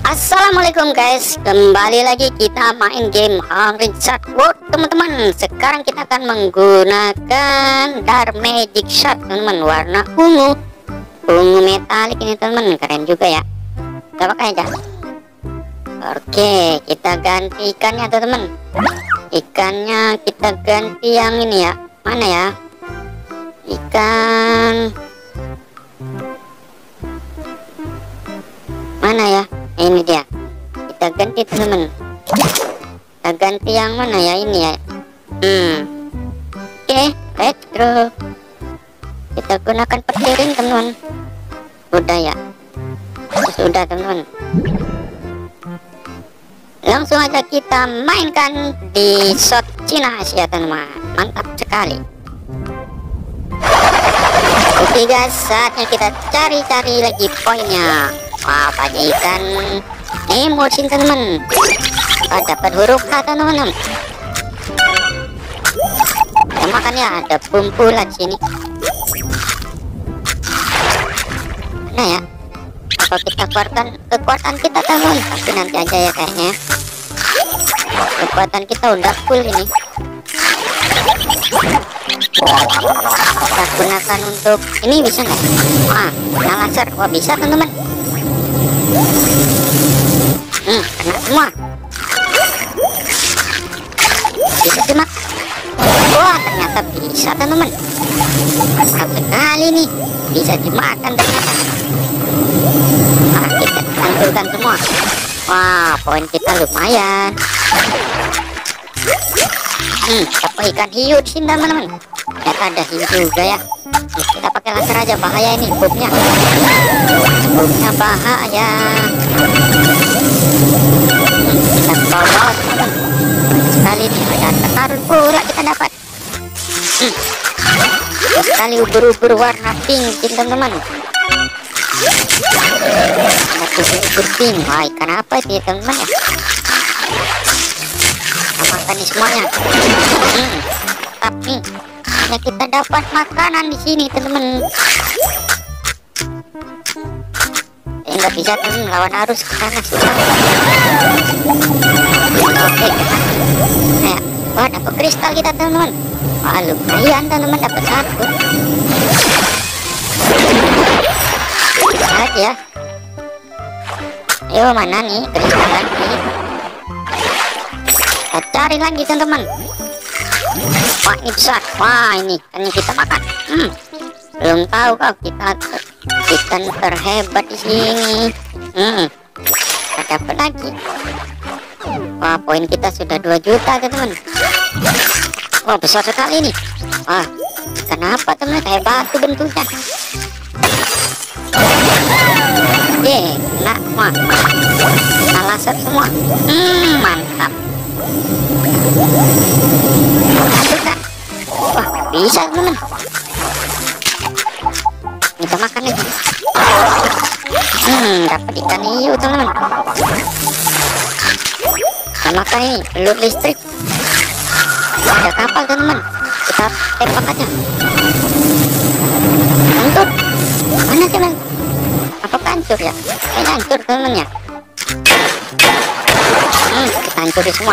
Assalamualaikum guys, kembali lagi kita main game Hungry Shark World teman-teman. Sekarang kita akan menggunakan Dark Magic Shark teman-teman, warna ungu metalik ini teman-teman, keren juga ya. Kita pakai aja. Oke, kita ganti ikannya teman-teman. Ikannya kita ganti yang ini ya. Mana ya? Ikan mana ya? Ini dia, kita ganti teman-teman. Kita ganti yang mana ya? Ini ya. Oke, let's go. Kita gunakan petiring teman-teman. Udah ya, sudah teman-teman. Langsung aja kita mainkan di shot Cina Asia teman-teman. Mantap sekali. Oke guys, saatnya kita cari-cari lagi poinnya. Wah, banyak ikan emosi teman-teman. Dapat huruf H teman-teman. Ya, makanya ada kumpulan sini. Mana ya? Apa kita keluarkan kekuatan kita teman-teman? Tapi nanti aja ya kayaknya. Kekuatan kita udah full ini. Kita gunakan untuk ini bisa nggak? Wah, laser. Wah, bisa teman-teman. Kena semua. Bisa cuma. Wah, ternyata bisa teman-teman. Mantap sekali nih, bisa dimakan ternyata. Nah, kita hancurkan semua. Wah, poin kita lumayan. Dapat ikan hiu di sini teman-teman. Ternyata ada hiu juga ya. Kita pakai laser aja, bahaya ini bobnya. Bobnya bahaya. Kita bawa sekali nih, ada karun pula kita dapat. Sekali ubur-ubur warna pink teman-teman. Ubur pink. Wah, ikan apa itu ya teman-teman ya? Kita makan nih semuanya. Tapi hanya kita dapat makanan di sini teman-teman. Nggak bisa teman, lawan arus ke sana susah. Oke, nah, wah, dapat kristal kita teman-teman. Wah, lumayan teman-teman, dapat satu. Bisa aja. Ayo, mana nih kristal lagi? Kita cari lagi teman-teman. Wah, ini besar. Wah, ini kan yang kita makan. Belum tahu kau kita ikan terhebat di sini. Kita dapat lagi. Wah, poin kita sudah 2 juta teman-teman. Wah, besar sekali nih. Wah, kenapa teman? Kayak batu bentuknya. Kena semua. Kita laser semua. Mantap. Sudah. Wah, bisa teman. Kita makan lagi. Dapat ikan hiu teman. Kita makan ini pelur listrik. Ada kapal teman. Kita tembak aja. Hancur. Mana teman? Apakah hancur ya? Kayaknya hancur teman ya. Kita hancuri semua.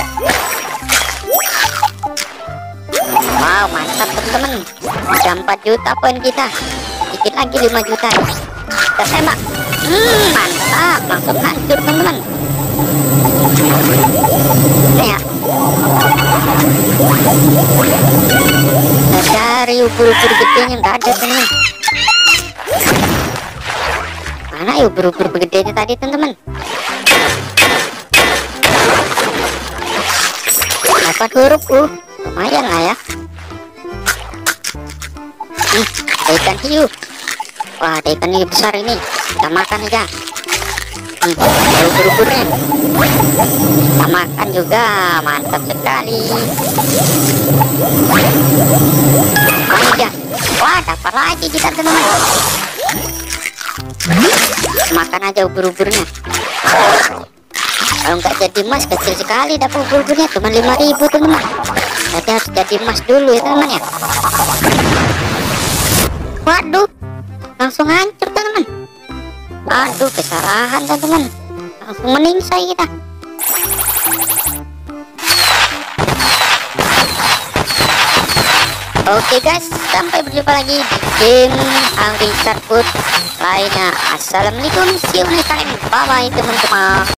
Wow, mantap teman-teman. Ada 4 juta poin kita. Dikit lagi 5 juta. Kita tembak. Mantap, langsung hancur teman-teman. Ya. Kita cari ubur-ubur gedenya, nggak ada teman. Mana ya ubur-ubur gedenya tadi teman-teman? Dapat huruf lumayan lah ya. Ada ikan hiu. Wah, ada ikan hiu besar ini. Kita makan aja. Ada ubur-uburnya. Kita makan juga. Mantap sekali. Makan aja. Wah, dapat lagi kita teman-teman. Makan aja ubur-uburnya. Kalau nggak jadi emas kecil sekali dapat ubur-uburnya, cuma 5.000 teman-teman. Berarti harus jadi emas dulu ya teman-teman ya. Waduh, langsung hancur teman-teman. Aduh, kesalahan teman-teman. langsung meningsai kita. Oke guys, sampai berjumpa lagi di game Hungry Shark Food lainnya. Assalamualaikum, see you next time, bye bye teman-teman.